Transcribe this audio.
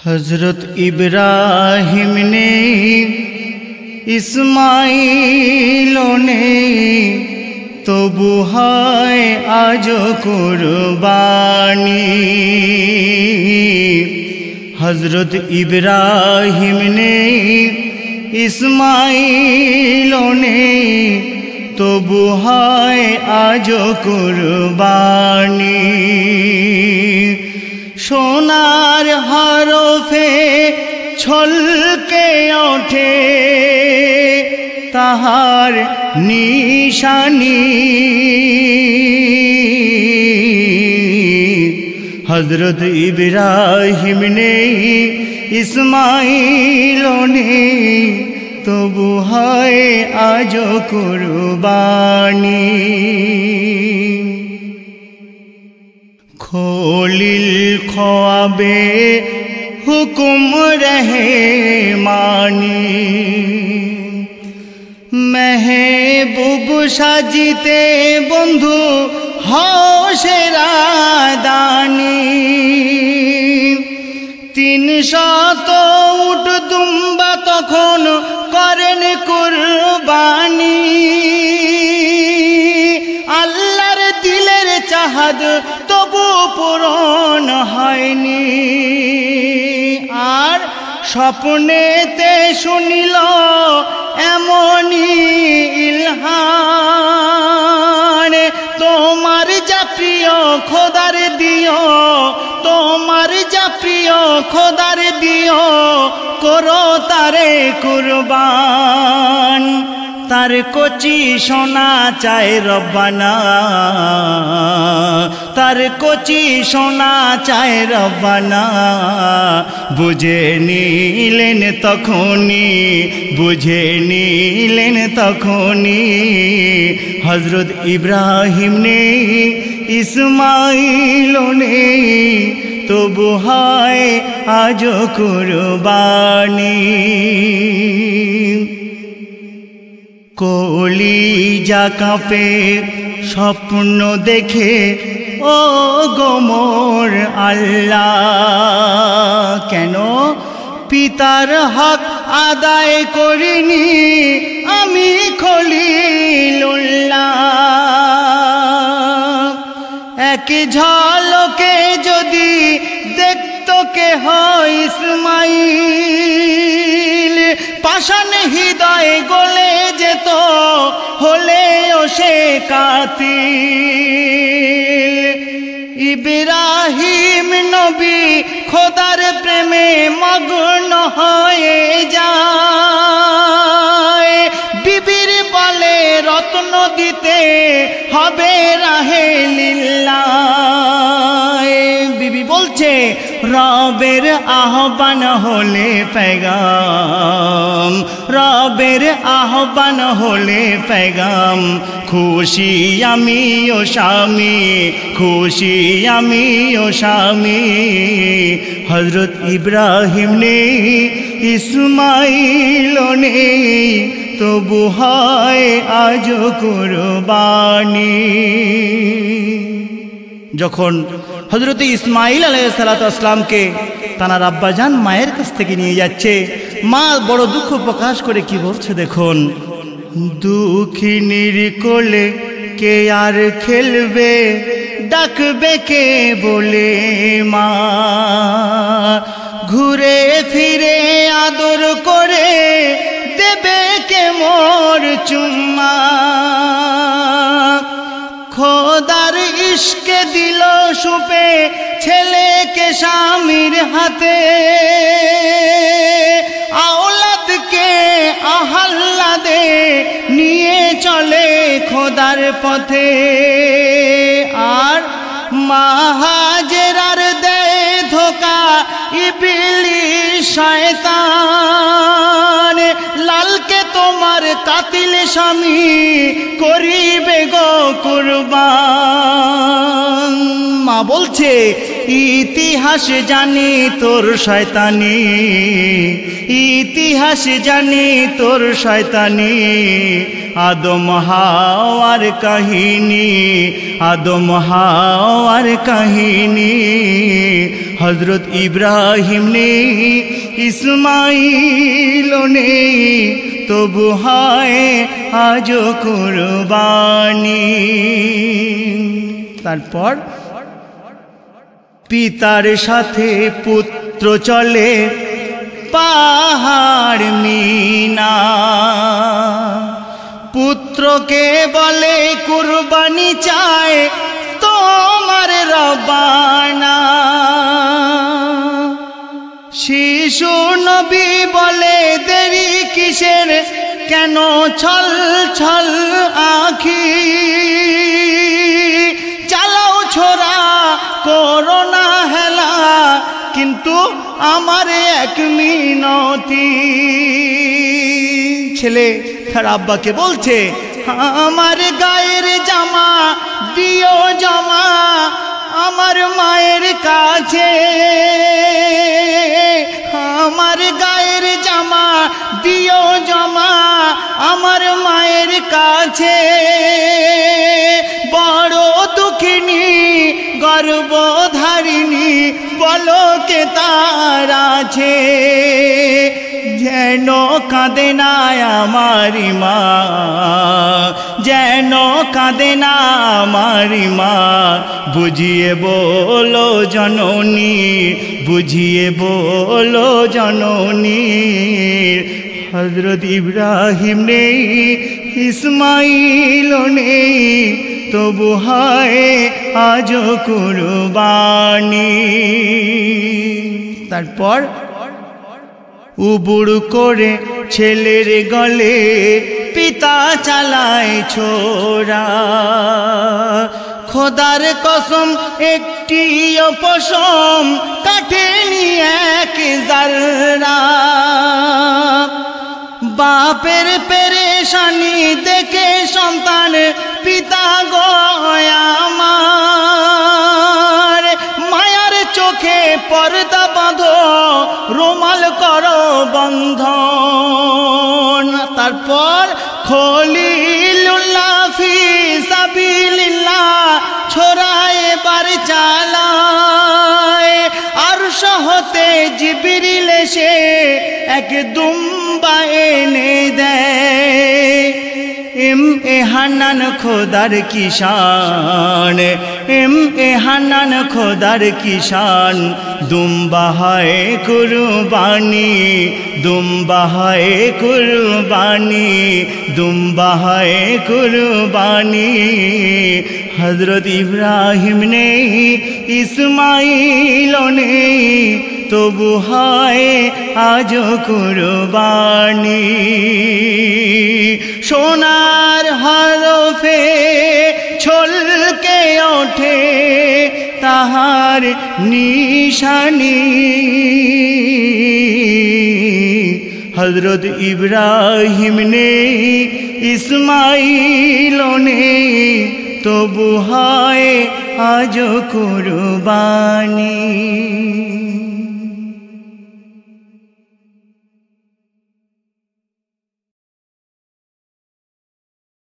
हजरत इब्राहिम ने इस्माइलों ने तो बुहाए आज कुर्बानी। हजरत इब्राहिम ने इस्माइलों ने तो बुहाए आज कुर्बानी। सोनार हरफे छलके ओठे ताहार निशानी। हजरत इब्राहिम ने इस्माइलों ने तो बुहाए आज कुर्बानी। खोलिल ख्वाबे हुकुम रहे मानी। महबूब साजिते बंधु हौसेरा दानी। 300 उट दुम्बा तखन करेन कुरबानी। आल्लाहर दिलेर चाहत तबु पूरण हयनि। Are स्वप्नेते शुनिल एमनी Ilhan. तोमार जा प्रिय खोदार दियो, तोमार जा प्रिय खोदार दियो, करो तारे कुरबान। तार कोची सोना चाय रब्बाना, तार कोची सोना चाय रब्बाना। बुझे नीलेन तखनी, बुझे नीलेन तखनी। हजरत इब्राहिम ने इस्माइलों ने तो बुहाए आज कुर्बानी। कलिजा काँपे स्वप्न देखे ओ गो मोर आल्लाह। केनो पितार हक आदाय करिनी आमी खलिलुल्लाह। एक झलके जदि देखतो केह इस्माइल, पाषाण हृदय गले जेत हलेओ से कातिल। इब्राहिम नबी खोदार प्रेमे मग्न हये जाय। बिबिर बले रत्न दिते हबे राहे लिल्लाह। बिबी बोलछे रबेर आह्वान होले पैगाम, रबेर आह्वान होले पैगाम। खुशी आमी ओ स्वामी, खुशी आमी ओ स्वामी। हजरत इब्राहिम ने इस्माइलों ने तो बुहाए आज कुरबानी। যখন হযরত ইসমাইল আলাইহিস সালাতু আসসালামকে তানার আব্বাজান মায়ের কাছ থেকে নিয়ে যাচ্ছে, মা বড় দুঃখ প্রকাশ করে কি বলছে দেখুন। দুঃখিনীর কোলে কে আর খেলবে, ডাকবে কে বলে মা। ঘুরে ফিরে আদর করে দেবে কে মোর চুম্মা। খোদার ইশকে দিল সুপে ছেলেকে স্বামীর হাতে। আওলাদকে আহ্লাদে নিয়ে চলে খোদার পথে। আর মা হাজেরার দেয় ধোকা ইবলিস শয়তান। লালকে তোমার কাতিল স্বামী করিবে গো কুরবান। মা বলছে ইতিহাস জানি তোর শয়তানি, ইতিহাস জানি তোর শয়তানি, আদম হাওয়ার কাহিনী, আদম হাওয়ার কাহিনী। হযরত ইব্রাহিম নেই, ইসমাইল নেই, তবু হয় আজ কুরবানি। তারপর পিতার সাথে পুত্র চলে পাহাড় মিনা, পুত্রকে বলে কুরবানি চায় তোমার রব্বানা। শিশু নবী বলে দেরি কিসের, কেন ছল ছল আঁখি, চালাও ছোরা করোনা হেলা, কিন্তু আমার এক মিনতি। ছেলে তার আব্বাকে বলছে আমার গায়ের জামা দিও জমা আমার মায়ের কাছে, আমার গায়ের জামা দিও জমা আমার মায়ের কাছে। বড় দুঃখিনী গর্ভধারিণী বলো কে তার আছে, যেন কাঁদে না আমারি মা, যেন কাঁদে না আমারি মা। বুঝিয়ে বলো জননী, বুঝিয়ে বলো জননী। হযরত ইব্রাহিম নেই, ইসমাইল নেই, তবু হয় আজ কুরবানি। তারপর উবুড় করে ছেলের গলে পিতা চালায় ছোরা, খোদার কসম একটি পশম কাটেনি এক জাররা। বাপের পেরেশানি দেখে সন্তান পিতা গো আমার, মায়ার চোখে পর্দা বাঁধো রুমাল করো বন্ধন। তারপর খলিলুল্লাহ ফি সাবিলিল্লাহ ছোরা এবার চালায়, আরশ হতে জিবরিল এসে এক দুম্বা এনে দেয়। এ হান্নান খোদার কিষান, এ হান্নান খোদার কিষান, দুম্বা হয় কুরবানি, দুম্বা হয় কুরবানি, দুম্বা হয় কুরবানি। হযরত ইব্রাহিম নেই, ইসমাইল নেই, তবু হয় আজ কুরবানি। সোনার হরফে ছলকে ওঠে তাহার নিশানি, হযরত ইব্রাহিম নেই, ইসমাইল নেই, তবু হয় আজ কুরবানি।